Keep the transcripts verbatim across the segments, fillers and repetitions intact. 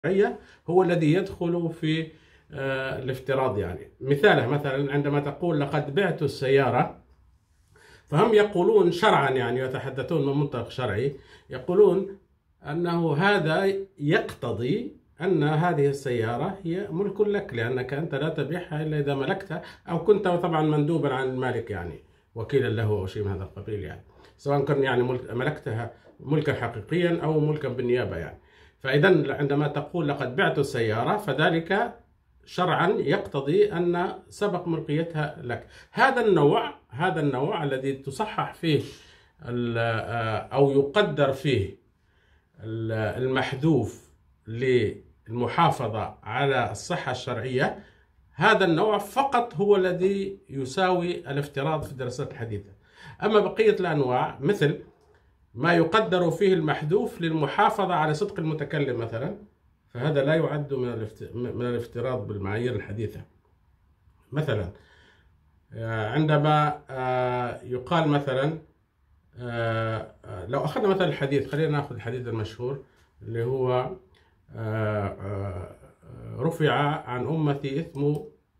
الشرعية هو الذي يدخل في آه، الافتراض. يعني مثاله مثلا عندما تقول لقد بعت السيارة، فهم يقولون شرعا، يعني يتحدثون من منطق شرعي، يقولون أنه هذا يقتضي أن هذه السيارة هي ملك لك، لأنك أنت لا تبيعها إلا إذا ملكتها، أو كنت طبعا مندوبا عن المالك، يعني وكيلا له أو شيء من هذا القبيل، يعني سواء كان يعني ملك ملكتها ملكا حقيقيا أو ملكا بالنيابة. يعني فإذا عندما تقول لقد بعت السيارة فذلك شرعا يقتضي أن سبق ملكيتها لك. هذا النوع هذا النوع الذي تصحح فيه أو يقدر فيه المحذوف للمحافظة على الصحة الشرعية، هذا النوع فقط هو الذي يساوي الافتراض في الدراسات الحديثة. أما بقية الأنواع مثل ما يقدر فيه المحذوف للمحافظة على صدق المتكلم مثلا، فهذا لا يعد من الافتراض بالمعايير الحديثة. مثلا عندما يقال مثلا، لو أخذنا مثلا الحديث، خلينا نأخذ الحديث المشهور اللي هو رفع عن أمتي إثم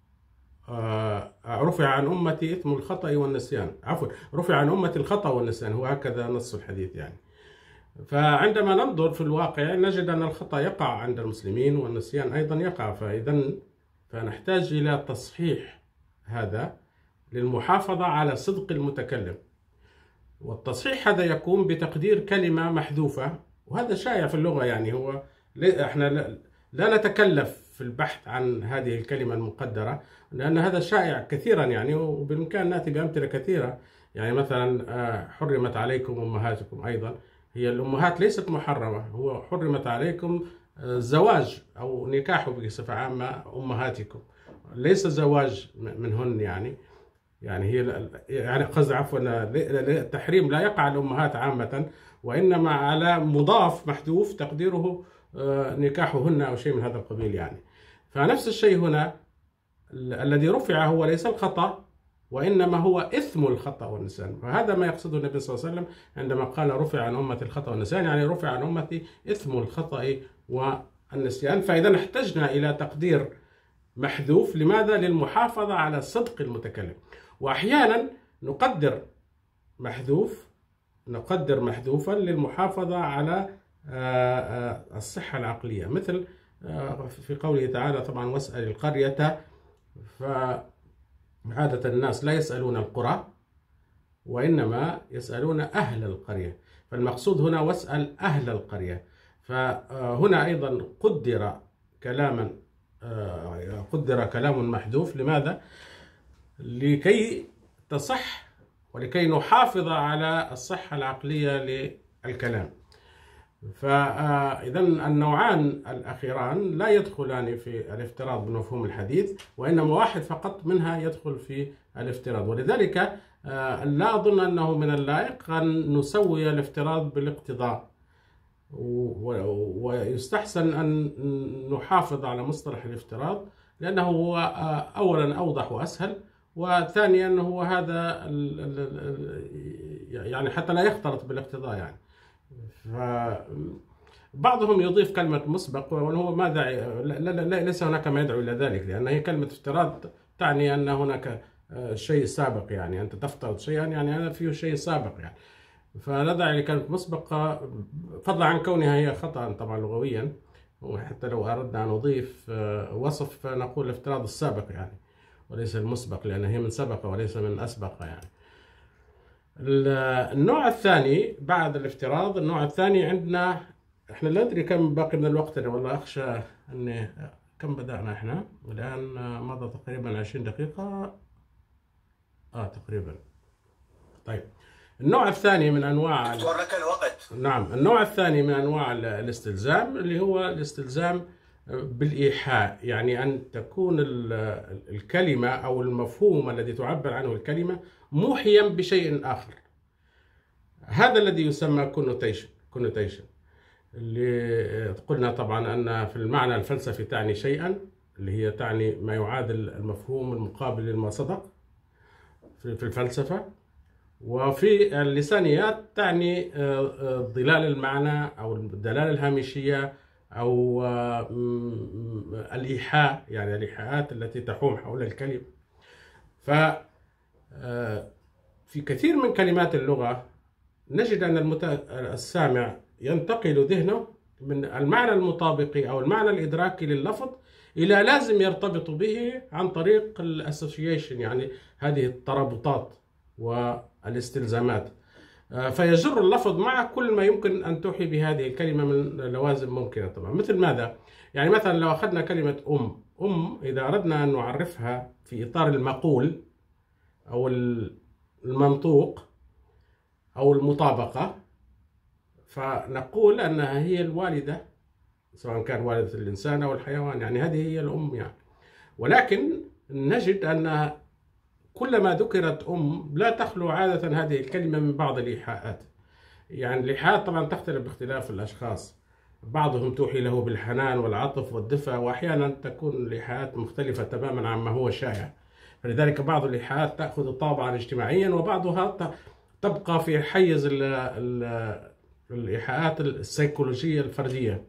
رفع عن أمتي إثم الخطأ والنسيان، عفوا رفع عن أمتي الخطأ والنسيان، هو هكذا نص الحديث يعني. فعندما ننظر في الواقع نجد أن الخطأ يقع عند المسلمين والنسيان أيضا يقع، فإذا فنحتاج إلى تصحيح هذا للمحافظة على صدق المتكلم. والتصحيح هذا يكون بتقدير كلمة محذوفة، وهذا شائع في اللغة، يعني هو احنا لا نتكلف في البحث عن هذه الكلمة المقدرة، لأن هذا شائع كثيرا يعني، وبالإمكان نأتي بأمثلة كثيرة. يعني مثلا حرمت عليكم أمهاتكم، أيضا هي الأمهات ليست محرمة، هو حرمت عليكم زواج أو نكاح بصفة عامة أمهاتكم، ليس زواج منهن، يعني يعني هي يعني قصد عفوا التحريم لا يقع على الأمهات عامة، وإنما على مضاف محذوف تقديره نكاحهن أو شيء من هذا القبيل. يعني فنفس الشيء هنا، الذي رفع هو ليس الخطأ، وإنما هو إثم الخطأ والنسيان، وهذا ما يقصده النبي صلى الله عليه وسلم عندما قال رفع عن أمتي الخطأ والنسيان، يعني رفع عن أمتي إثم الخطأ والنسيان. فإذا احتجنا إلى تقدير محذوف، لماذا؟ للمحافظة على صدق المتكلم. وأحيانا نقدر محذوف نقدر محذوفا للمحافظة على الصحة العقلية، مثل في قوله تعالى طبعا واسأل القرية، فعادة الناس لا يسألون القرى وإنما يسألون أهل القرية، فالمقصود هنا واسأل أهل القرية. فهنا أيضا قدر كلاما قدر كلام محذوف، لماذا؟ لكي تصح ولكي نحافظ على الصحة العقلية للكلام. فإذا النوعان الأخيران لا يدخلان في الافتراض بمفهوم الحديث، وإنما واحد فقط منها يدخل في الافتراض. ولذلك لا أظن أنه من اللائق أن نسوي الافتراض بالاقتضاء، ويستحسن أن نحافظ على مصطلح الافتراض، لأنه هو أولا أوضح وأسهل، وثانيا هو هذا يعني حتى لا يختلط بالاقتضاء. يعني فبعضهم يضيف كلمة مسبق، وهو ما داعي، لا لا ليس هناك ما يدعو إلى ذلك، لأن هي كلمة افتراض تعني أن هناك شيء سابق، يعني أنت تفترض شيئا يعني أنا فيه شيء سابق، يعني فلا داعي لكلمة مسبقة، فضلا عن كونها هي خطأ طبعا لغويا. وحتى لو أردنا أن نضيف وصف فنقول الافتراض السابق يعني، وليس المسبق، لأن هي من سبق وليس من أسبق. يعني النوع الثاني بعد الافتراض، النوع الثاني عندنا، احنا لا ندري كم باقي من الوقت، أنا والله أخشى أن كم بدأنا احنا الآن، مضى تقريبا عشرين دقيقة آه تقريبا. طيب النوع الثاني من أنواع لك الوقت. نعم النوع الثاني من أنواع الاستلزام اللي هو الاستلزام بالإيحاء، يعني أن تكون الكلمة أو المفهوم الذي تعبر عنه الكلمة موحيا بشيء آخر. هذا الذي يسمى connotation connotation اللي قلنا طبعا أن في المعنى الفلسفي تعني شيئا، اللي هي تعني ما يعادل المفهوم المقابل لما صدق في الفلسفة، وفي اللسانيات تعني ظلال المعنى أو الدلالة الهامشية أو الإيحاء، يعني الإيحاءات التي تحوم حول الكلمة. ف في كثير من كلمات اللغة نجد أن المت... السامع ينتقل ذهنه من المعنى المطابق أو المعنى الإدراكي لللفظ إلى لازم يرتبط به عن طريق الأسوسيشن، يعني هذه الترابطات والاستلزامات، فيجر اللفظ مع كل ما يمكن أن توحي بهذه الكلمة من لوازم ممكنة طبعا. مثل ماذا؟ يعني مثلا لو أخذنا كلمة أم، أم إذا أردنا أن نعرفها في إطار المقول أو المنطوق أو المطابقة، فنقول أنها هي الوالدة، سواء كان والدة الإنسان أو الحيوان، يعني هذه هي الأم يعني. ولكن نجد أن كلما ذكرت أم لا تخلو عادة هذه الكلمة من بعض الإيحاءات. يعني الإيحاءات طبعا تختلف باختلاف الأشخاص، بعضهم توحي له بالحنان والعطف والدفء، وأحيانا تكون الإيحاءات مختلفة تماما عما هو شائع. فلذلك بعض الإيحاءات تأخذ طابعا اجتماعيا، وبعضها تبقى في حيز ال ال الإيحاءات السيكولوجية الفردية.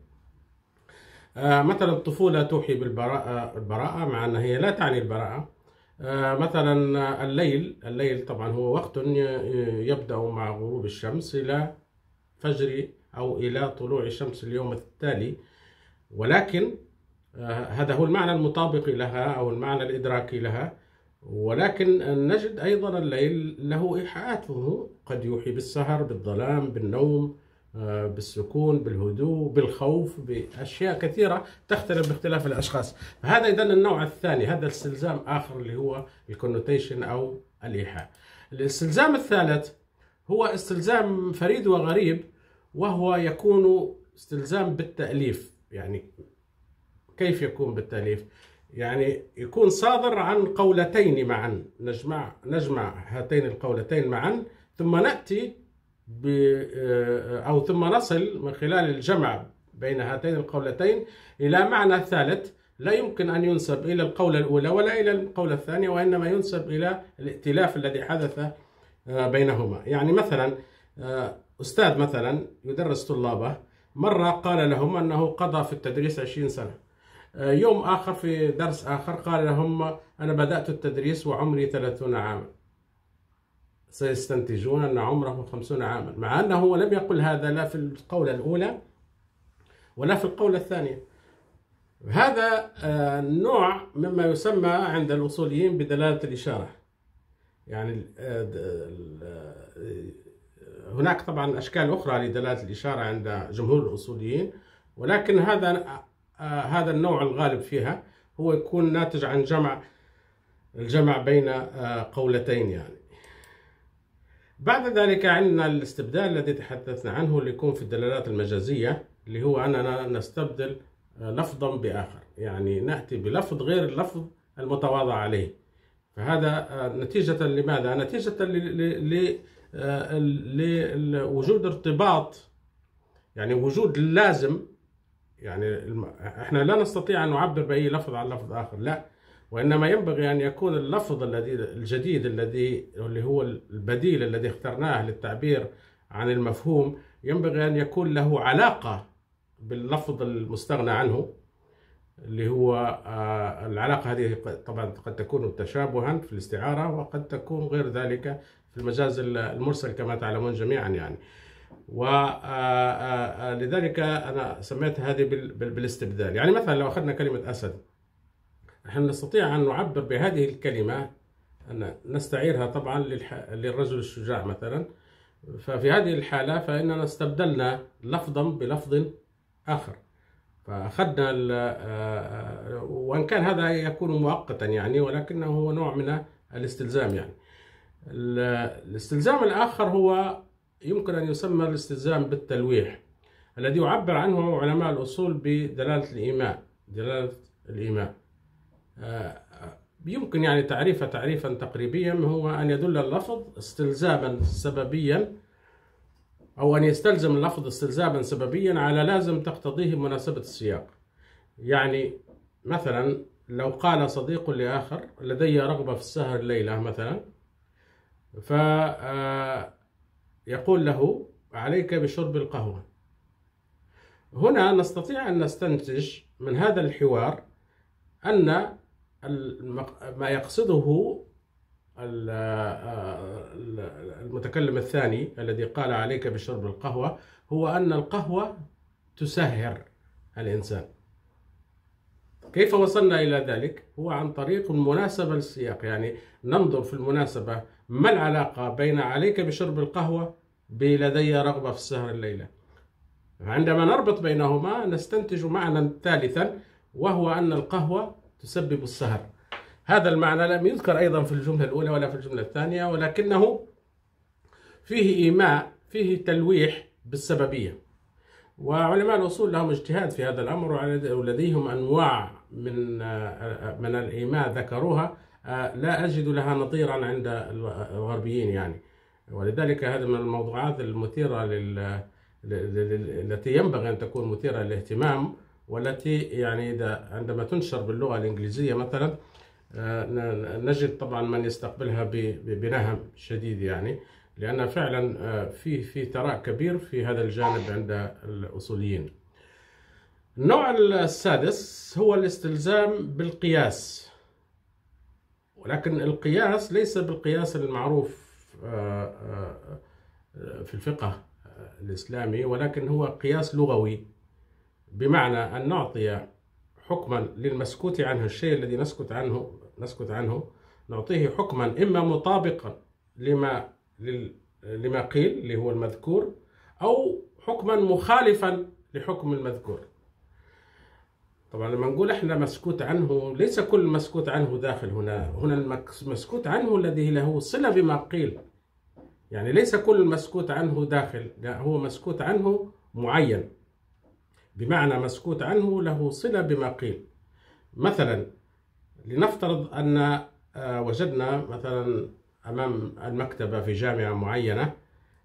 آه مثلا الطفولة توحي بالبراءة، البراءة مع أنها هي لا تعني البراءة. آه مثلا الليل، الليل طبعا هو وقت يبدأ مع غروب الشمس إلى فجر أو إلى طلوع شمس اليوم التالي، ولكن آه هذا هو المعنى المطابق لها أو المعنى الإدراكي لها. ولكن نجد أيضا الليل له إيحاءاته، قد يوحي بالسهر، بالظلام، بالنوم، بالسكون، بالهدوء، بالخوف، بأشياء كثيرة تختلف باختلاف الأشخاص. فهذا إذن النوع الثاني، هذا استلزام آخر اللي هو الكونوتيشن أو الإيحاء. الاستلزام الثالث هو استلزام فريد وغريب، وهو يكون استلزام بالتأليف. يعني كيف يكون بالتأليف؟ يعني يكون صادر عن قولتين معا، نجمع نجمع هاتين القولتين معا، ثم نأتي ب أو ثم نصل من خلال الجمع بين هاتين القولتين إلى معنى ثالث لا يمكن أن ينسب إلى القولة الأولى ولا إلى القولة الثانية، وإنما ينسب إلى الائتلاف الذي حدث بينهما. يعني مثلا أستاذ مثلا يدرس طلابه، مرة قال لهم أنه قضى في التدريس عشرين سنة، يوم آخر في درس آخر قال لهم أنا بدأت التدريس وعمري ثلاثون عاما. سيستنتجون أن عمره خمسون عاما، مع أنه لم يقل هذا لا في القولة الأولى ولا في القولة الثانية. هذا نوع مما يسمى عند الأصوليين بدلالة الإشارة. يعني هناك طبعا أشكال أخرى لدلالة الإشارة عند جمهور الأصوليين، ولكن هذا هذا النوع الغالب فيها هو يكون ناتج عن جمع الجمع بين قولتين. يعني بعد ذلك عندنا الاستبدال الذي تحدثنا عنه، اللي يكون في الدلالات المجازية، اللي هو أننا نستبدل لفظا بآخر، يعني نأتي بلفظ غير اللفظ المتواضع عليه. فهذا نتيجة لماذا؟ نتيجة لوجود ارتباط، يعني وجود لازم. يعني احنا لا نستطيع أن نعبر بأي لفظ عن لفظ آخر، لا، وإنما ينبغي أن يكون اللفظ الذي الجديد الذي اللي هو البديل الذي اخترناه للتعبير عن المفهوم، ينبغي أن يكون له علاقة باللفظ المستغنى عنه، اللي هو العلاقة هذه طبعا قد تكون تشابها في الاستعارة، وقد تكون غير ذلك في المجاز المرسل كما تعلمون جميعا. يعني ولذلك أنا سميت هذه بالاستبدال. يعني مثلا لو أخذنا كلمة أسد، نحن نستطيع أن نعبر بهذه الكلمة، أن نستعيرها طبعا للرجل الشجاع مثلا. ففي هذه الحالة فإننا استبدلنا لفظا بلفظ آخر، فأخذنا وإن كان هذا يكون مؤقتا يعني، ولكنه هو نوع من الاستلزام. يعني الاستلزام الآخر هو يمكن أن يسمى الاستلزام بالتلويح، الذي يعبر عنه علماء الأصول بدلالة الإيماء. دلالة الإيماء يمكن يعني تعريفه تعريفا تقريبيا، هو أن يدل اللفظ استلزاما سببيا، أو أن يستلزم اللفظ استلزاما سببيا على لازم تقتضيه مناسبة السياق. يعني مثلا لو قال صديق لآخر لدي رغبة في السهر الليلة مثلا، فيقول له عليك بشرب القهوة، هنا نستطيع أن نستنتج من هذا الحوار أن ما يقصده المتكلم الثاني الذي قال عليك بشرب القهوة هو أن القهوة تسهر الإنسان. كيف وصلنا إلى ذلك؟ هو عن طريق المناسبة للسياق، يعني ننظر في المناسبة ما العلاقة بين عليك بشرب القهوة بلدي رغبة في السهر الليلة. عندما نربط بينهما نستنتج معنى ثالثا، وهو أن القهوة تسبب السهر. هذا المعنى لم يذكر أيضا في الجملة الأولى ولا في الجملة الثانية، ولكنه فيه إيماء، فيه تلويح بالسببية. وعلماء الأصول لهم اجتهاد في هذا الأمر، ولديهم أنواع من من الإيماء ذكروها لا أجد لها نظيرا عند الغربيين يعني. ولذلك هذا من الموضوعات المثيرة لل... التي ينبغي أن تكون مثيرة للاهتمام، والتي يعني إذا عندما تنشر باللغة الإنجليزية مثلا نجد طبعا من يستقبلها بنهم شديد يعني، لأن فعلا في في ثراء كبير في هذا الجانب عند الأصوليين. النوع السادس هو الاستلزام بالقياس، ولكن القياس ليس بالقياس المعروف في الفقه الإسلامي، ولكن هو قياس لغوي، بمعنى أن نعطي حكما للمسكوت عنه، الشيء الذي نسكت عنه نسكت عنه نعطيه حكما إما مطابقا لما لما قيل اللي هو المذكور، أو حكما مخالفا لحكم المذكور. طبعا لما نقول احنا مسكوت عنه، ليس كل مسكوت عنه داخل هنا. هنا المسكوت عنه الذي له صلة بما قيل، يعني ليس كل المسكوت عنه داخل، لا، هو مسكوت عنه معين، بمعنى مسكوت عنه له صلة بما قيل. مثلا لنفترض أن وجدنا مثلا أمام المكتبة في جامعة معينة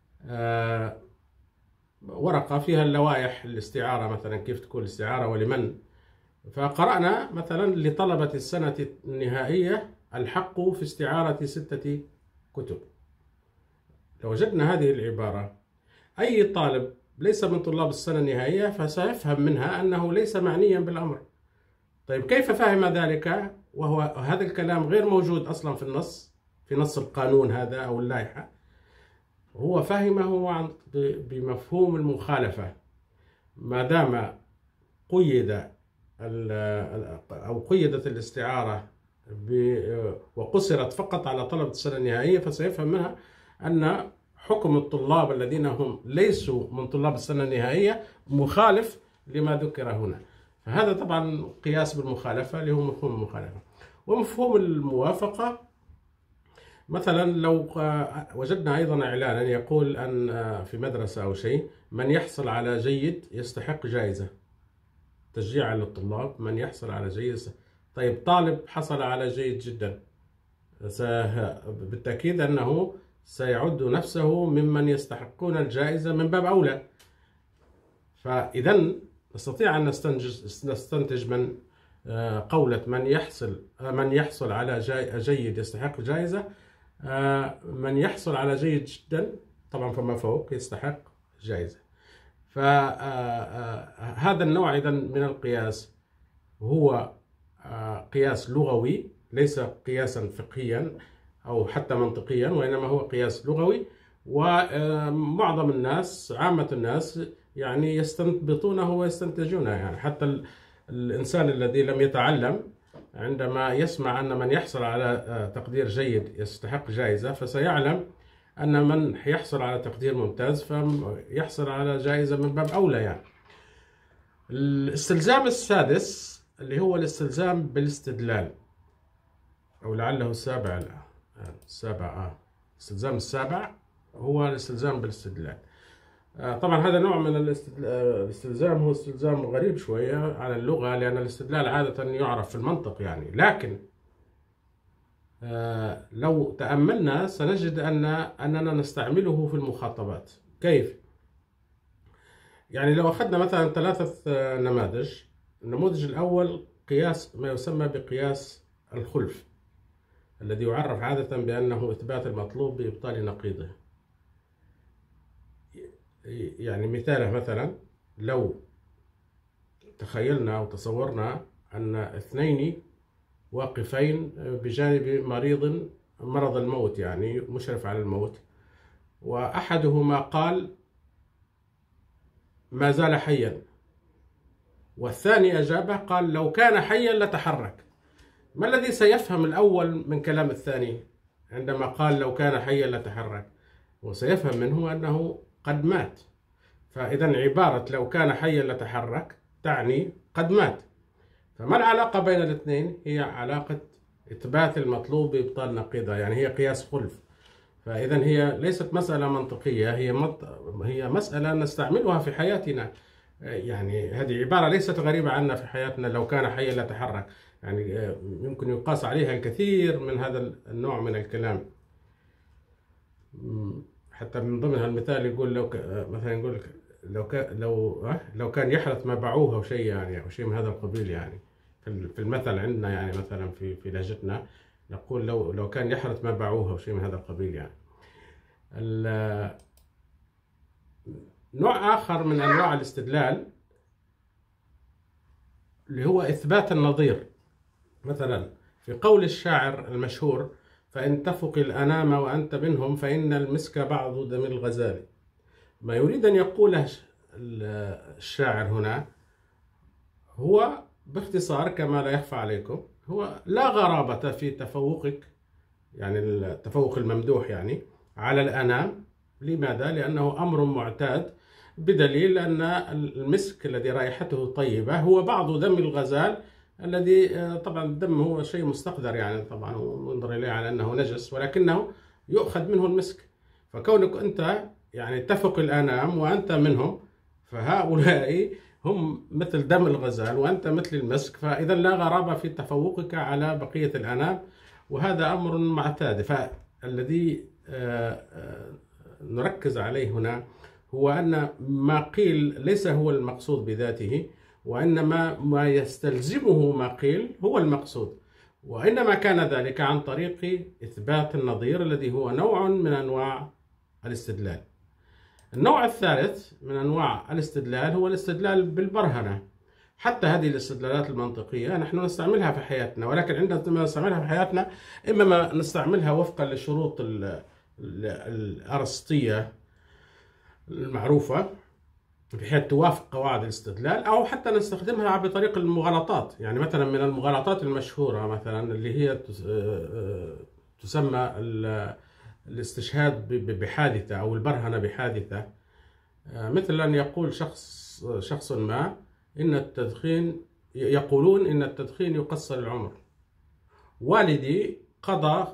ورقة فيها اللوائح الاستعارة، مثلا كيف تكون الاستعارة ولمن، فقرأنا مثلا لطلبة السنة النهائية الحق في استعارة ستة كتب. لو وجدنا هذه العبارة، أي طالب ليس من طلاب السنة النهائية فسيفهم منها أنه ليس معنيا بالأمر. طيب كيف فهم ذلك وهو هذا الكلام غير موجود أصلا في النص، في نص القانون هذا أو اللائحة؟ هو فهمه بمفهوم المخالفة. ما دام قيد أو قيدت الاستعارة وقصرت فقط على طلبة السنة النهائية، فسيفهم منها أن حكم الطلاب الذين هم ليسوا من طلاب السنة النهائية مخالف لما ذكر هنا. فهذا طبعا قياس بالمخالفة اللي هو مفهوم المخالفة. ومفهوم الموافقة، مثلا لو وجدنا أيضا إعلانا يقول أن في مدرسة أو شيء من يحصل على جيد يستحق جائزة، تشجيعا للطلاب، من يحصل على جيد. طيب طالب حصل على جيد جدا، بالتأكيد أنه سيعد نفسه ممن يستحقون الجائزة من باب أولى. فإذا نستطيع أن نستنتج من قولة من يحصل من يحصل على جيد يستحق جائزة، من يحصل على جيد جدا طبعا فما فوق يستحق جائزة. فهذا النوع إذن من القياس هو قياس لغوي، ليس قياسا فقهيا أو حتى منطقيا، وإنما هو قياس لغوي. ومعظم الناس، عامة الناس يعني يستنبطونه ويستنتجونه، يعني حتى الإنسان الذي لم يتعلم عندما يسمع أن من يحصل على تقدير جيد يستحق جائزة، فسيعلم أن من يحصل على تقدير ممتاز فيحصل على جائزة من باب أولى يعني. الاستلزام السادس اللي هو الاستلزام بالاستدلال، أو لعله السابع، لا السابع آه الاستلزام السابع هو الاستلزام بالاستدلال. آه طبعا هذا نوع من الاستلزام هو استلزام غريب شوية على اللغة، لأن الاستدلال عادة يعرف في المنطق يعني، لكن آه لو تأملنا سنجد أن أننا نستعمله في المخاطبات. كيف؟ يعني لو أخذنا مثلا ثلاثة نماذج. النموذج الأول قياس ما يسمى بقياس الخلف، الذي يعرف عادة بأنه إثبات المطلوب بإبطال نقيضه. يعني مثاله مثلا لو تخيلنا وتصورنا أن اثنين واقفين بجانب مريض مرض الموت، يعني مشرف على الموت، وأحدهما قال ما زال حيا، والثاني أجابه قال لو كان حيا لتحرك. ما الذي سيفهم الأول من كلام الثاني عندما قال لو كان حيا لتحرك؟ وسيفهم منه أنه قد مات. فإذا عبارة لو كان حيا لتحرك تعني قد مات. فما العلاقة بين الاثنين؟ هي علاقة إثبات المطلوب بإبطال نقيضة، يعني هي قياس خلف. فإذا هي ليست مسألة منطقية، هي مط... هي مسألة نستعملها في حياتنا. يعني هذه عبارة ليست غريبة عنا في حياتنا، لو كان حيا لتحرك، يعني يمكن يقاس عليها الكثير من هذا النوع من الكلام. حتى من ضمن المثال يقول لو ك... مثلا يقول لو كان لو لو كان يحرث ما باعوه او شيء، يعني او شيء من هذا القبيل. يعني في المثل عندنا، يعني مثلا في في لهجتنا نقول لو لو كان يحرث ما باعوه او شيء من هذا القبيل. يعني نوع آخر من أنواع الاستدلال اللي هو إثبات النظير. مثلا في قول الشاعر المشهور فإن تفق الأنام وأنت منهم فإن المسك بعض دم الغزال. ما يريد أن يقوله الشاعر هنا هو باختصار كما لا يخفى عليكم، هو لا غرابة في تفوقك، يعني التفوق الممدوح يعني على الأنام. لماذا؟ لأنه أمر معتاد، بدليل أن المسك الذي رائحته طيبة هو بعض دم الغزال، الذي طبعا الدم هو شيء مستقذر، يعني طبعا ينظر إليه على أنه نجس، ولكنه يؤخذ منه المسك. فكونك أنت يعني تفق الأنام وأنت منهم، فهؤلاء هم مثل دم الغزال وأنت مثل المسك، فإذا لا غرابة في تفوقك على بقية الأنام، وهذا أمر معتاد. فالذي نركز عليه هنا هو أن ما قيل ليس هو المقصود بذاته، وإنما ما يستلزمه ما قيل هو المقصود، وإنما كان ذلك عن طريق إثبات النظير الذي هو نوع من أنواع الاستدلال. النوع الثالث من أنواع الاستدلال هو الاستدلال بالبرهنة. حتى هذه الاستدلالات المنطقية نحن نستعملها في حياتنا، ولكن عندما نستعملها في حياتنا إما ما نستعملها وفقا للشروط الأرسطية المعروفة بحيث توافق قواعد الاستدلال، أو حتى نستخدمها بطريق المغالطات. يعني مثلا من المغالطات المشهورة مثلا اللي هي تسمى الاستشهاد بحادثة أو البرهنة بحادثة، مثل أن يقول شخص شخص ما إن التدخين، يقولون إن التدخين يقصر العمر. والدي قضى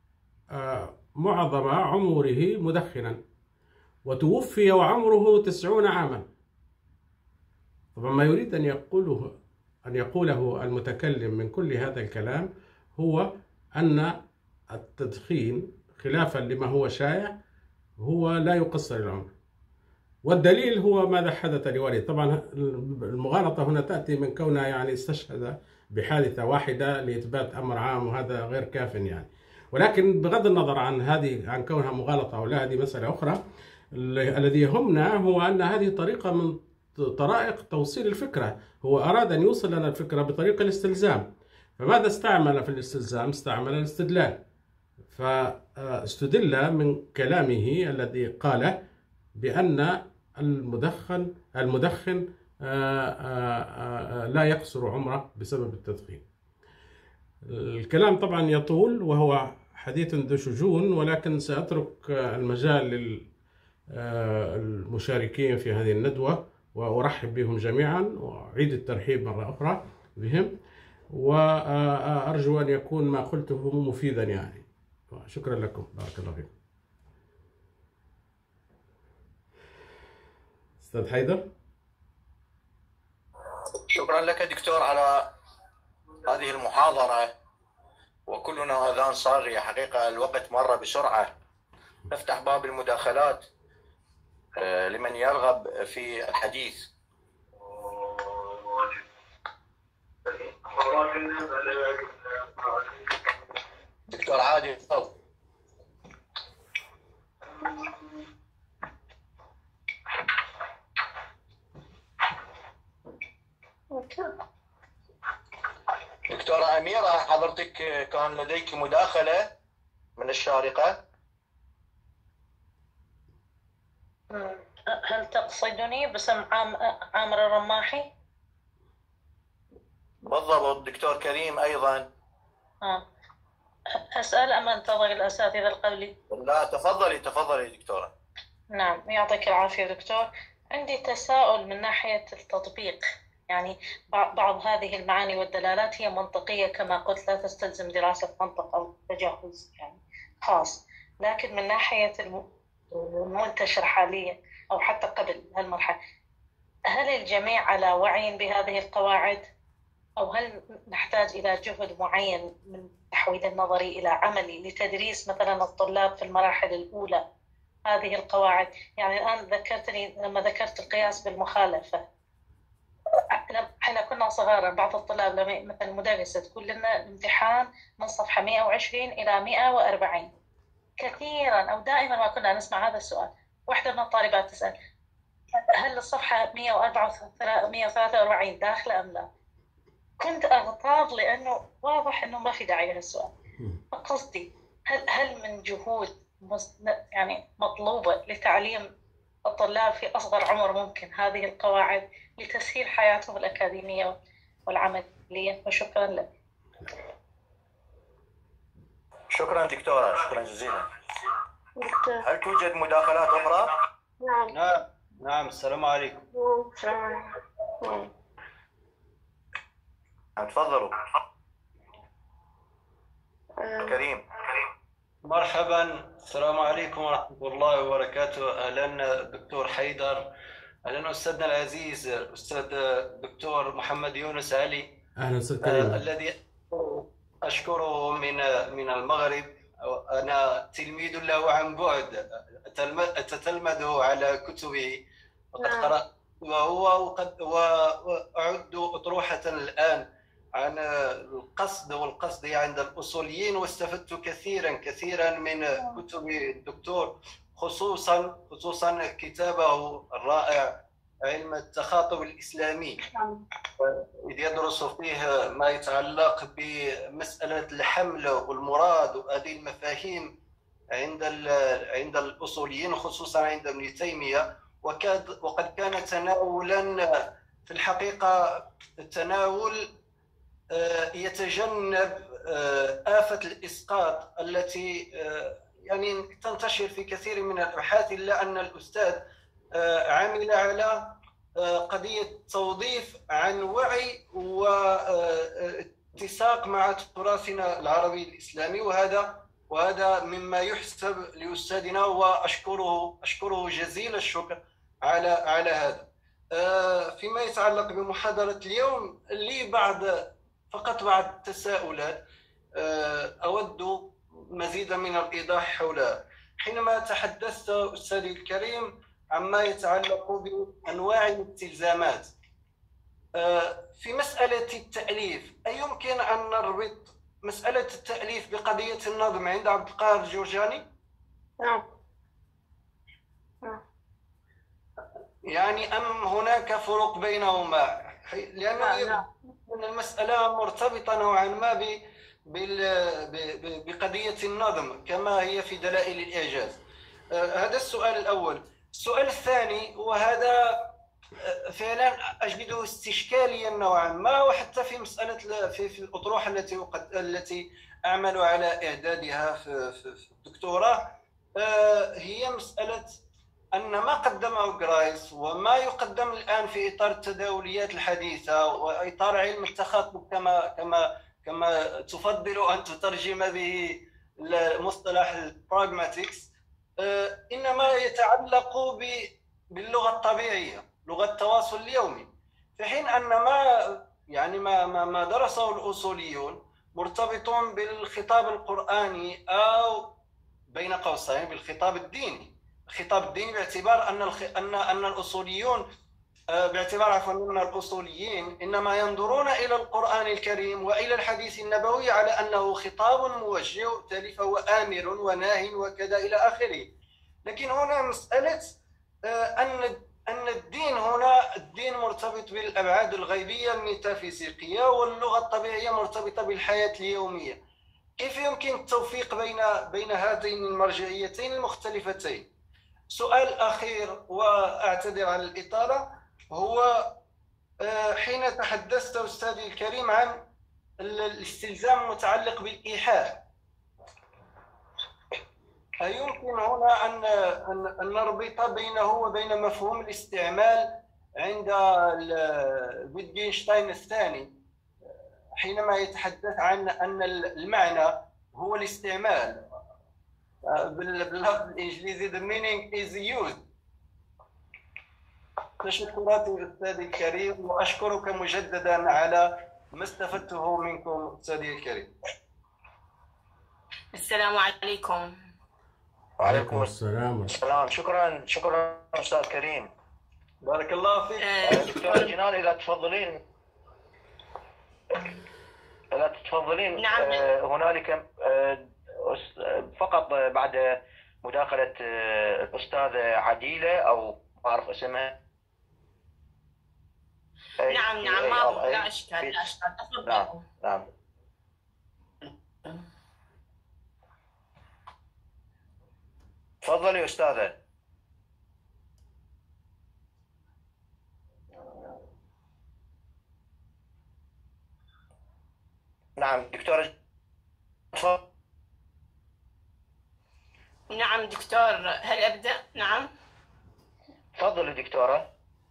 معظم عمره مدخنا وتوفي وعمره تسعون عاما. طبعا ما يريد أن يقوله أن يقوله المتكلم من كل هذا الكلام هو أن التدخين خلافا لما هو شائع هو لا يقصر العمر، والدليل هو ماذا حدث لوالد. طبعا المغالطة هنا تأتي من كونها يعني استشهد بحادثة واحدة لإثبات أمر عام، وهذا غير كاف يعني. ولكن بغض النظر عن هذه عن كونها مغالطة أو لا، هذه مسألة أخرى. الذي يهمنا هو أن هذه طريقة من طرائق توصيل الفكرة، هو أراد أن يوصل لنا الفكرة بطريقة الاستلزام. فماذا استعمل في الاستلزام؟ استعمل الاستدلال. فاستدل من كلامه الذي قاله بأن المدخن المدخن لا يقصر عمره بسبب التدخين. الكلام طبعا يطول وهو حديث ذو شجون، ولكن سأترك المجال للمشاركين في هذه الندوة، وأرحب بهم جميعا وأعيد الترحيب مرة أخرى بهم، وأرجو أن يكون ما قلته مفيدا يعني. شكرا لكم، بارك الله فيكم. أستاذ حيدر. شكرا لك دكتور على هذه المحاضرة، وكلنا أذان صاغية حقيقة. الوقت مر بسرعة. نفتح باب المداخلات لمن يرغب في الحديث. دكتور عادل تفضل. دكتورة أميرة، حضرتك كان لديك مداخلة من الشارقة. هل تقصدني باسم عام عامر الرماحي؟ بالضبط. دكتور كريم أيضا. آه. أسأل أم أنتظر الأساتذة القبلي؟ لا، تفضلي تفضلي دكتورة. نعم، يعطيك العافية دكتور. عندي تساؤل من ناحية التطبيق. يعني بعض هذه المعاني والدلالات هي منطقية كما قلت، لا تستلزم دراسة منطق أو تجاوز يعني خاص، لكن من ناحية المنتشر حاليا أو حتى قبل هالمرحلة، هل الجميع على وعي بهذه القواعد؟ أو هل نحتاج إلى جهد معين من تحويل النظري إلى عملي لتدريس مثلا الطلاب في المراحل الأولى هذه القواعد؟ يعني الآن ذكرتني لما ذكرت القياس بالمخالفة، حين كنا صغارا بعض الطلاب لما مثلا المدرسة تقول لنا الامتحان من صفحة مئة وعشرين إلى مئة وأربعين، كثيرا أو دائما ما كنا نسمع هذا السؤال. واحدة من الطالبات تسأل هل الصفحة مئة وثلاثة وأربعين داخلة أم لا؟ كنت أغتاظ لأنه واضح أنه ما في داعي لهالسؤال. فقصدي هل هل من جهود يعني مطلوبة لتعليم الطلاب في أصغر عمر ممكن هذه القواعد لتسهيل حياتهم الأكاديمية والعملية؟ وشكرا لك. شكرا دكتورة، شكرا جزيلا. دكتور. هل توجد مداخلات أخرى؟ نعم. نعم نعم. السلام عليكم. السلام عليكم. تفضلوا. كريم. مرحبا، السلام عليكم ورحمة الله وبركاته. أهلا دكتور حيدر، أهلا أستاذنا العزيز أستاذ دكتور محمد يونس علي. أهلا أستاذ كريم. آه الذي أشكره من من المغرب. أنا تلميذ له عن بعد، أتتلمذ على كتبه وقد قرأت، وهو وقد وأعد أطروحة الآن عن القصد والقصد عند الأصوليين، واستفدت كثيرا كثيرا من كتب الدكتور، خصوصا خصوصا كتابه الرائع علم التخاطب الإسلامي، إذ يدرس فيه ما يتعلق بمسألة الحمل والمراد وهذه المفاهيم عند عند الأصوليين، خصوصا عند ابن تيمية. وكاد وقد كان تناولا في الحقيقة تناول يتجنب آفة الإسقاط التي يعني تنتشر في كثير من الأبحاث، إلا أن الأستاذ عمل على قضية توظيف عن وعي واتساق مع تراثنا العربي الإسلامي، وهذا وهذا مما يحسب لأستاذنا، وأشكره أشكره جزيل الشكر على على هذا. فيما يتعلق بمحاضرة اليوم، لي بعض فقط بعض التساؤلات أود مزيدا من الإيضاح حولها. حينما تحدثت أستاذي الكريم عما يتعلق بأنواع الالتزامات في مسألة التأليف، أيمكن أن نربط مسألة التأليف بقضية النظم عند عبد القاهر الجرجاني؟ نعم. يعني أم هناك فروق بينهما؟ لأن المسألة مرتبطة نوعا ما بقضية النظم كما هي في دلائل الإعجاز. هذا السؤال الأول. السؤال الثاني، وهذا فعلا أجده استشكاليا نوعا ما، وحتى في مسألة في, في الأطروحة التي التي أعمل على إعدادها في, في, في الدكتوراه، هي مسألة أن ما قدمه جرايس وما يقدم الآن في إطار التداوليات الحديثة وإطار علم التخاطب كما كما كما تفضل أن تترجم به المصطلح البراغماتكس، إنما يتعلق باللغة الطبيعية، لغة التواصل اليومي، في حين أن ما يعني ما ما ما درسه الأصوليون مرتبط بالخطاب القرآني أو بين قوسين بالخطاب الديني. الخطاب الديني باعتبار أن الخ... أن أن الأصوليون باعتبار عفوا أن الأصوليين إنما ينظرون إلى القرآن الكريم وإلى الحديث النبوي على أنه خطاب موجه، بالتالي فهو آمر وناه وكذا إلى آخره. لكن هنا مسألة أن أن الدين هنا الدين مرتبط بالأبعاد الغيبية الميتافيزيقية، واللغة الطبيعية مرتبطة بالحياة اليومية. كيف يمكن التوفيق بين بين هاتين المرجعيتين المختلفتين؟ سؤال أخير وأعتذر على الإطالة، هو حين تحدثت أستاذي الكريم عن الاستلزام المتعلق بالإيحاء، أيمكن هنا أن أن نربط بينه وبين مفهوم الاستعمال عند ويتجنشتاين الثاني حينما يتحدث عن أن المعنى هو الاستعمال، باللفظ الإنجليزي the meaning is used. تشكراتي أستاذي الكريم، وأشكرك مجددا على ما استفدته منكم أستاذي الكريم. السلام عليكم. وعليكم السلام. السلام. شكرا شكرا أستاذ كريم. بارك الله فيك. دكتورة جنان، إذا تفضلين إذا تفضلين نعم. هنالك فقط بعد مداخلة الأستاذة عديلة أو ما أعرف اسمها. نعم نعم ما هو لا إشكال لا إشكال تفضل. نعم نعم. تفضلي أستاذة. نعم دكتورة. نعم دكتور، هل أبدأ؟ نعم. تفضلي دكتورة.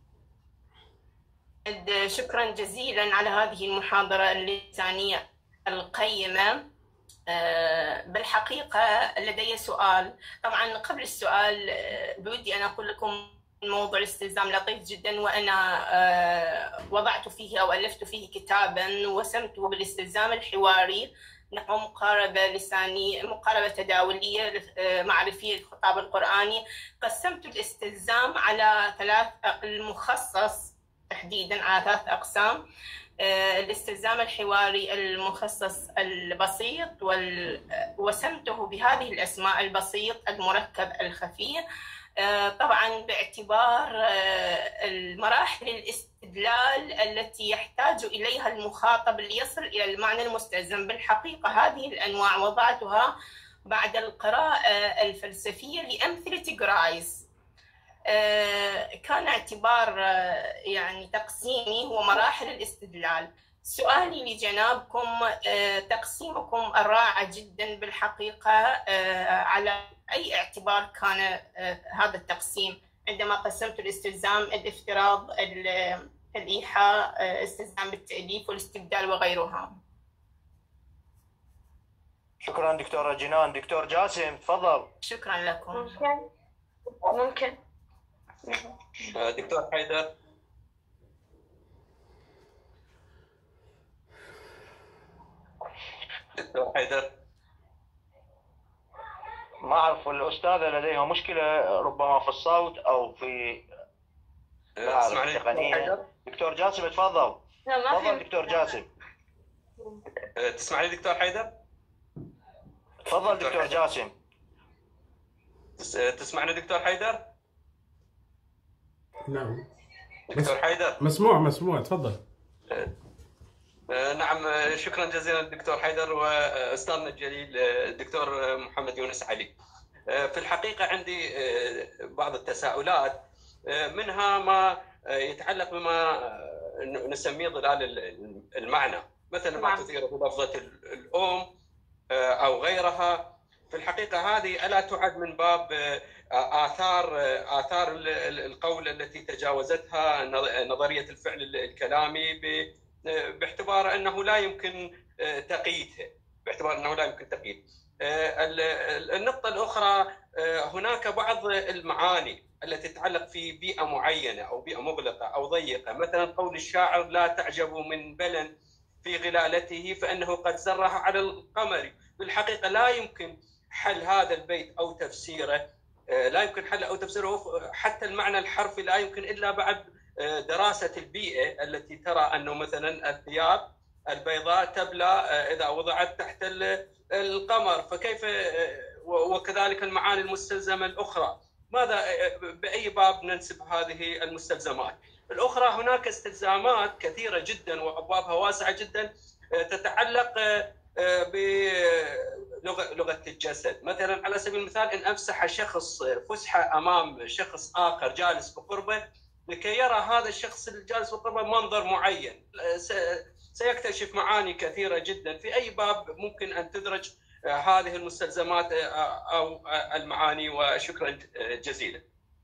شكرا جزيلا على هذه المحاضرة اللسانية القيمة. بالحقيقة لدي سؤال. طبعا قبل السؤال بودي أن أقول لكم موضوع الاستلزام لطيف جدا، وأنا وضعت فيه أو ألفت فيه كتابا وسمته بالاستلزام الحواري نحو مقاربة لسانية مقاربة تداولية معرفية للخطاب القرآني. قسمت الاستلزام على ثلاث المخصص تحديدا على ثلاث أقسام: الاستلزام الحواري المخصص البسيط، وسمته بهذه الأسماء: البسيط، المركب، الخفي. طبعا باعتبار المراحل الاستدلال التي يحتاج إليها المخاطب ليصل إلى المعنى المستلزم. بالحقيقة هذه الأنواع وضعتها بعد القراءة الفلسفية لأمثلة جرايز. كان اعتبار يعني تقسيمي هو مراحل الاستدلال. سؤالي لجنابكم: تقسيمكم الرائع جدا بالحقيقة، على أي اعتبار كان هذا التقسيم عندما قسمت الاستلزام الافتراض، الإيحاء، استلزام بالتأليف والاستبدال وغيرها؟ شكرا دكتورة جنان. دكتور جاسم تفضل. شكرا لكم. ممكن ممكن دكتور حيدر. دكتور حيدر. ما أعرف الأستاذة لديها مشكلة ربما في الصوت أو في التقنية. دكتور جاسم تفضل. تفضل دكتور جاسم. تسمعني دكتور حيدر؟ تفضل دكتور جاسم. تسمعني دكتور حيدر؟ نعم دكتور حيدر. مسموع مسموع تفضل. نعم شكرا جزيلا دكتور حيدر واستاذنا الجليل الدكتور محمد يونس علي. في الحقيقه عندي بعض التساؤلات، منها ما يتعلق بما نسميه ظلال المعنى، مثلا ما تثيره لفظه الام او غيرها. في الحقيقه هذه الا تعد من باب آثار آثار القول التي تجاوزتها نظريه الفعل الكلامي باعتبار انه لا يمكن تقييدها، باعتبار انه لا يمكن تقييد. النقطه الاخرى، هناك بعض المعاني التي تتعلق في بيئه معينه او بيئه مغلقه او ضيقه، مثلا قول الشاعر: لا تعجبوا من بلن في غلالته فانه قد زرها على القمر. بالحقيقه لا يمكن حل هذا البيت او تفسيره، لا يمكن حل او تفسيره حتى المعنى الحرفي لا يمكن الا بعد دراسة البيئة التي ترى أنه مثلا الثياب البيضاء تبلى إذا وضعت تحت القمر، فكيف وكذلك المعاني المستلزمة الأخرى. ماذا بأي باب ننسب هذه المستلزمات؟ الأخرى هناك استلزامات كثيرة جدا وأبوابها واسعة جدا تتعلق بلغة لغة الجسد. مثلا على سبيل المثال إن أفسح شخص فسحة أمام شخص آخر جالس بقربه لكي يرى هذا الشخص الجالس بقربه منظر معين، سيكتشف معاني كثيرة جدا. في أي باب ممكن أن تدرج هذه المستلزمات أو المعاني؟ وشكرا جزيلا.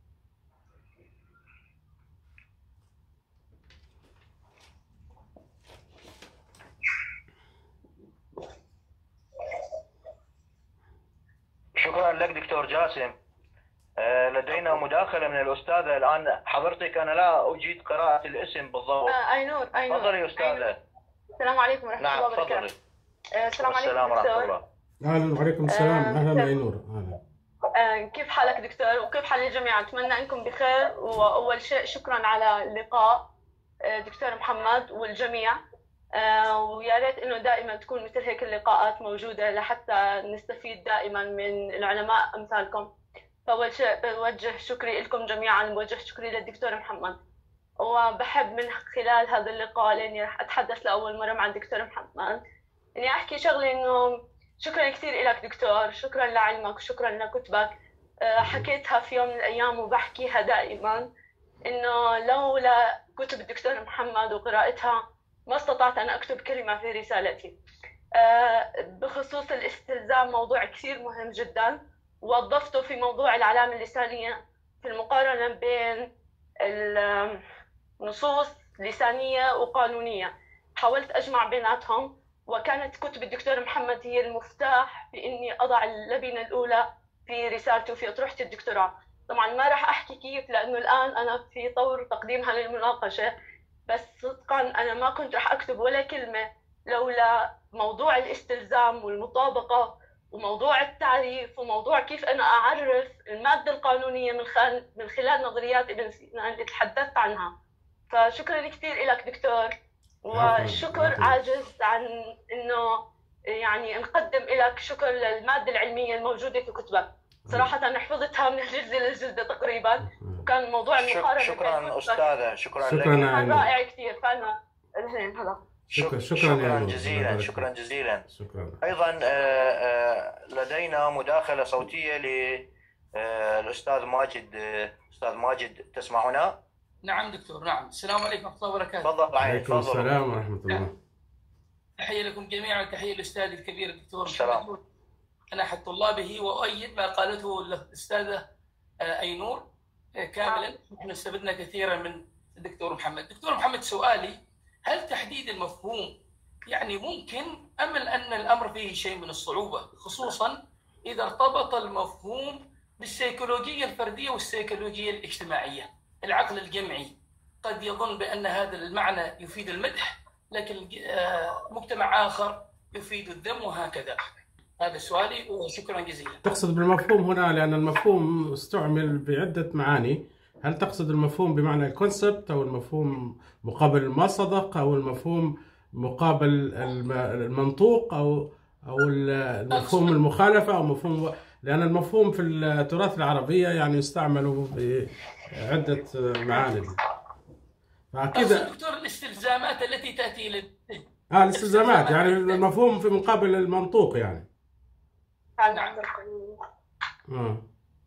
شكرا لك دكتور جاسم. لدينا مداخلة من الأستاذة الآن. حضرتك أنا لا أجيد قراءة الاسم بالضبط. آه أينور أينور. تفضلي يا أستاذة. السلام عليكم ورحمة نعم الله وبركاته. تفضلي. آه السلام عليكم السلام ورحمة دكتور. الله. اهلا وعليكم السلام. آه اهلا اينور. اهلا. آه كيف حالك دكتور وكيف حال الجميع؟ أتمنى أنكم بخير. وأول شيء شكرا على اللقاء آه دكتور محمد والجميع. آه ويا ريت إنه دائما تكون مثل هيك اللقاءات موجودة لحتى نستفيد دائما من العلماء أمثالكم. فأول شيء بوجه شكري لكم جميعا، بوجه شكري للدكتور محمد. وبحب من خلال هذا اللقاء لأني رح أتحدث لأول مرة مع الدكتور محمد إني أحكي شغلة إنه شكرا كثير لك دكتور، شكرا لعلمك وشكرا لكتبك. حكيتها في يوم من الأيام وبحكيها دائما إنه لولا كتب الدكتور محمد وقراءتها ما استطعت أن أكتب كلمة في رسالتي. بخصوص الاستلزام موضوع كثير مهم جدا، وظفته في موضوع العلامة اللسانية في المقارنة بين النصوص لسانية وقانونية. حاولت أجمع بيناتهم، وكانت كتب الدكتور محمد هي المفتاح في إني أضع اللبنة الأولى في رسالتي وفي أطروحة الدكتوراه. طبعا ما راح أحكي كيف لأنه الآن أنا في طور تقديمها للمناقشة، بس صدقا أنا ما كنت راح أكتب ولا كلمة لولا موضوع الاستلزام والمطابقة وموضوع التعريف وموضوع كيف أنا أعرف المادة القانونية من خلال من خلال نظريات ابن سينا اللي تحدثت عنها. فشكرا كثير لك دكتور، والشكر عاجز عن إنه يعني نقدم لك شكر للمادة العلمية الموجودة في كتبك. صراحة أنا حفظتها من الجلدة للجلدة تقريبا، وكان موضوع المقارنة. شكرا أستاذة، شكرا لك. شكرا رائع كثير. فأنا الاثنين هذا. شكرا شكرا, شكرا جزيلا. شكرا جزيلا. شكرا. أيضا لدينا مداخلة صوتية للأستاذ ماجد. أستاذ ماجد تسمعنا؟ نعم دكتور. نعم. السلام عليكم ورحمة الله وبركاته. تفضل. عليكم السلام ورحمة الله. تحية لكم جميعا وتحية للأستاذ الكبير الدكتور محمد. أنا أحد طلابه وأؤيد ما قالته الأستاذة أينور كاملا. نحن استفدنا كثيرا من الدكتور محمد. دكتور محمد، سؤالي: هل تحديد المفهوم يعني ممكن أم أن الأمر فيه شيء من الصعوبة، خصوصا إذا ارتبط المفهوم بالسيكولوجية الفردية والسيكولوجية الاجتماعية؟ العقل الجمعي قد يظن بأن هذا المعنى يفيد المدح، لكن مجتمع آخر يفيد الذم وهكذا. هذا سؤالي وشكرا جزيلا. تقصد بالمفهوم هنا لأن المفهوم استعمل بعدة معاني. هل تقصد المفهوم بمعنى الكونسبت أو المفهوم مقابل ما صدق أو المفهوم مقابل المنطوق أو أو المفهوم المخالفة أو مفهوم؟ لأن المفهوم في التراث العربية يعني يستعمل بعدة معاني. فكذا دكتور الاستلزامات التي تأتي لل اه الاستلزامات يعني المفهوم في مقابل المنطوق يعني. نعم. آه.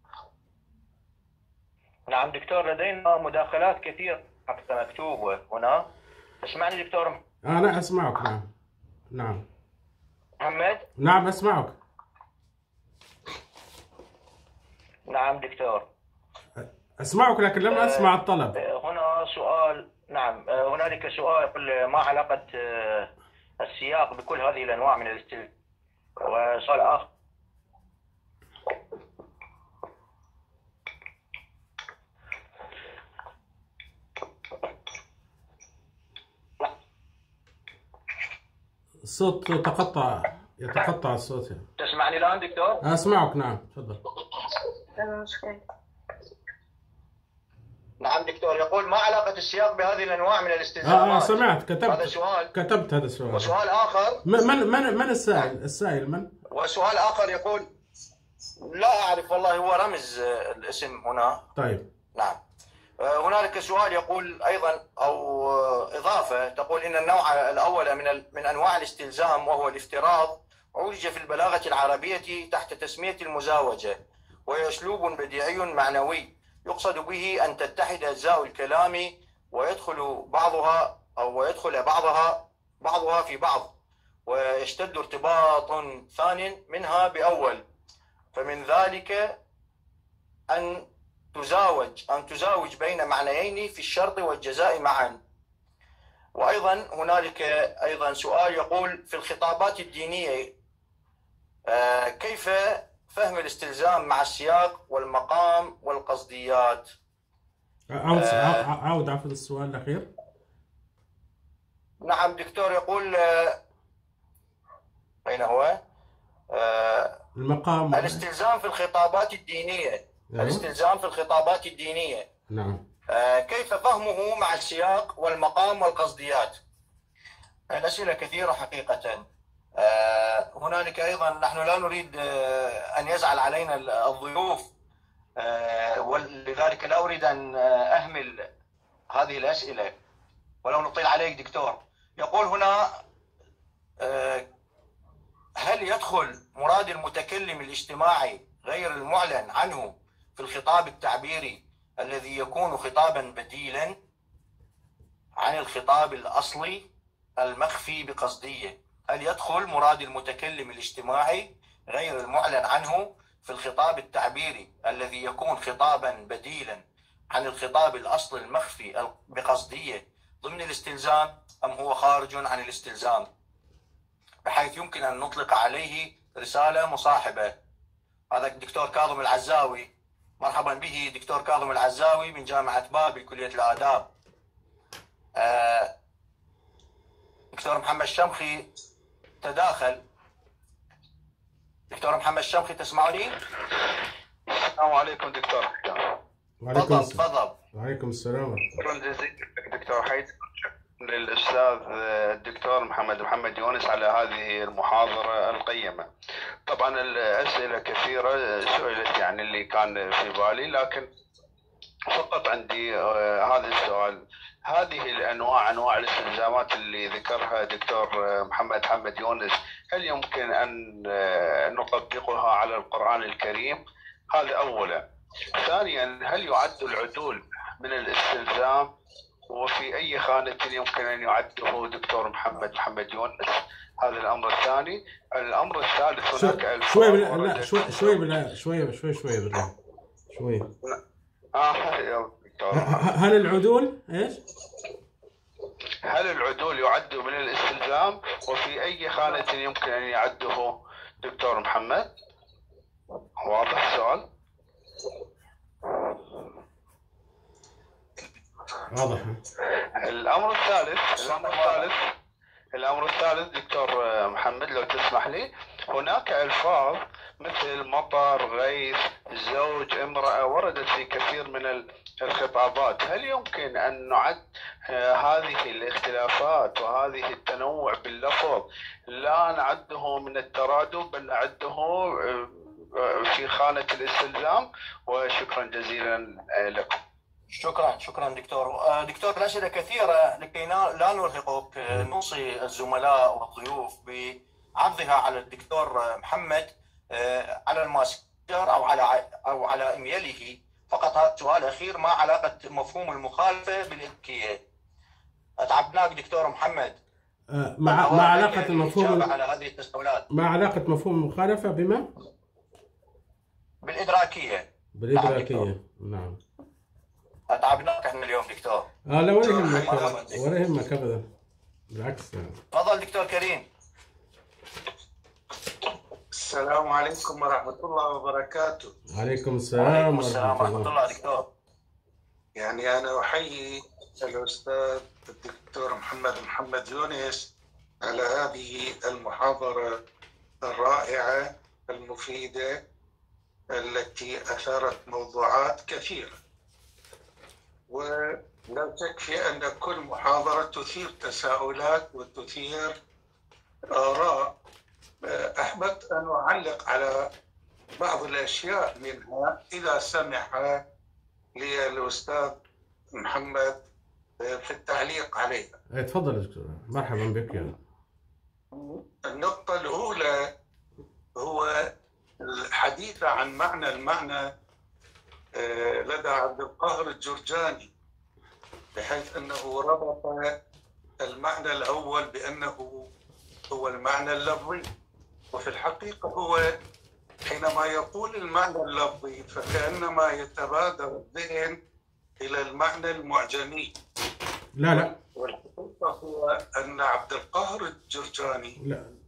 نعم دكتور، لدينا مداخلات كثير حتى مكتوبة هنا. تسمعني دكتور؟ اه لا اسمعك. نعم نعم محمد. نعم اسمعك. نعم دكتور اسمعك لكن لم اسمع الطلب. هنا سؤال. نعم هنالك سؤال: ما علاقة السياق بكل هذه الأنواع من الاستلزام؟ وسؤال آخر: الصوت تقطع، يتقطع الصوت يعني. تسمعني الآن دكتور؟ اسمعك. نعم تفضل. نعم دكتور، يقول: ما علاقة السياق بهذه الأنواع من الاستلزامات؟ اه, آه سمعت. كتبت هذا سؤال. كتبت هذا السؤال. وسؤال آخر: من من من السائل؟ السائل من؟ وسؤال آخر يقول: لا أعرف والله، هو رمز الاسم هنا. طيب. نعم. هنالك سؤال يقول أيضا أو إضافة تقول إن النوع الأول من من أنواع الاستلزام وهو الافتراض عولج في البلاغة العربية تحت تسمية المزاوجة، وهي أسلوب بديعي معنوي يقصد به أن تتحد أجزاء الكلام ويدخل بعضها أو ويدخل بعضها بعضها في بعض ويشتد ارتباط ثان منها بأول، فمن ذلك أن تزاوج أن تزاوج بين معنيين في الشرط والجزاء معا. وأيضا هنالك أيضا سؤال يقول في الخطابات الدينية كيف فهم الاستلزام مع السياق والمقام والقصديات؟ عاود آه عاود عفوا السؤال الأخير. نعم دكتور، يقول أين هو؟ المقام الاستلزام في الخطابات الدينية. نعم. الاستلزام في الخطابات الدينية. نعم. كيف فهمه مع السياق والمقام والقصديات؟ الأسئلة كثيرة حقيقة. هنالك أيضا نحن لا نريد أن يزعل علينا الضيوف، ولذلك لا أريد أن أهمل هذه الأسئلة ولو نطيل عليك دكتور. يقول هنا هل يدخل مراد المتكلم الاجتماعي غير المعلن عنه في الخطاب التعبيري الذي يكون خطابا بديلا عن الخطاب الأصلي المخفي بقصدية؟ هل يدخل مراد المتكلم الاجتماعي غير المعلن عنه في الخطاب التعبيري الذي يكون خطابا بديلا عن الخطاب الأصلي المخفي بقصدية ضمن الاستلزام، أم هو خارج عن الاستلزام بحيث يمكن أن نطلق عليه رسالة مصاحبة؟ هذا الدكتور كاظم العزاوي. مرحبا به دكتور كاظم العزاوي من جامعة بابل كلية الآداب. آه دكتور محمد الشمخي تداخل. دكتور محمد الشمخي تسمعني؟ السلام عليكم دكتور. وعليكم السلام. تفضل. وعليكم السلام. شكرا جزيلا دكتور حيدر، للأستاذ الدكتور محمد محمد يونس على هذه المحاضرة القيمة. طبعا الأسئلة كثيرة سئلت يعني اللي كان في بالي، لكن فقط عندي هذا السؤال. هذه الأنواع أنواع الاستلزامات اللي ذكرها دكتور محمد محمد يونس هل يمكن أن نطبقها على القرآن الكريم؟ هذا أولا. ثانيا، هل يعد العدول من الاستلزام وفي أي خانة يمكن أن يعده دكتور محمد محمد يونس؟ هذا الأمر الثاني. الأمر الثالث، هناك شوي بلا لا شوي شوي بلا شوي شوي شوي بلا شوي آه يا دكتور، هل العدول إيش؟ هل العدول يعد من الاستلزام وفي أي خانة يمكن أن يعده دكتور محمد؟ واضح السؤال؟ واضح. الأمر الثالث الأمر الثالث الأمر الثالث دكتور محمد لو تسمح لي، هناك ألفاظ مثل مطر، غيث، زوج، امرأة وردت في كثير من الخطابات. هل يمكن أن نعد هذه الاختلافات وهذه التنوع باللفظ لا نعده من الترادف بل نعده في خانة الاستلزام؟ وشكرا جزيلا لكم. شكرا شكرا دكتور. دكتور الأسئلة كثيرة، لكي لا نرهقك نوصي الزملاء والضيوف بعرضها على الدكتور محمد على الماسنجر أو على أو على إيميله. فقط هذا سؤال أخير، ما علاقة مفهوم المخالفة بالإبكية؟ أتعبناك دكتور محمد. مع مع علاقة المفهوم على هذه التساؤلات. مع علاقة مفهوم المخالفة بما؟ بالإدراكية. بالإدراكية. نعم. أتعبناك احنا اليوم دكتور. اه لا ولا يهمك ولا يهمك ابدا، بالعكس يعني. تفضل دكتور كريم. السلام عليكم ورحمة الله وبركاته. عليكم السلام ورحمة الله دكتور. يعني أنا أحيي الأستاذ الدكتور محمد محمد يونس على هذه المحاضرة الرائعة المفيدة التي أثارت موضوعات كثيرة، ولا شك في أن كل محاضرة تثير تساؤلات وتثير آراء. أحببت أن أعلق على بعض الأشياء منها إذا سمح للأستاذ محمد في التعليق عليها. تفضل دكتور، مرحبا بك. يا النقطة الأولى هو الحديث عن معنى المعنى لدى عبد القاهر الجرجاني، بحيث أنه ربط المعنى الأول بأنه هو المعنى اللفظي، وفي الحقيقة هو حينما يقول المعنى اللفظي فكأنما يتبادر الذهن إلى المعنى المعجمي. لا لا والحقيقة هو أن عبد القاهر الجرجاني لا